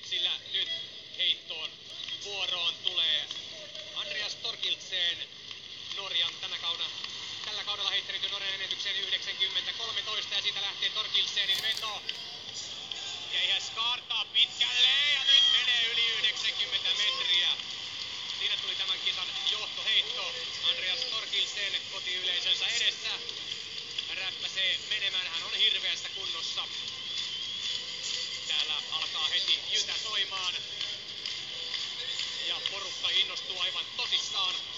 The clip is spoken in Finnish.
sillä nyt heittoon vuoroon tulee Andreas Torkildsen, Norjan tällä kaudella heittänyt jo Norjan ennätykseen 90-13 ja siitä lähtee Torkildsenin veto. Ja ihan skaartaa pitkälle ja nyt menee yli 90 metriä. Siinä tuli tämän kisan johtoheitto. Andreas Torkildsen kotiyleisönsä edessä räppäsee menemään, hän on hirveässä kunnossa. Täällä alkaa heti jytä soimaan ja porukka innostuu aivan tosissaan.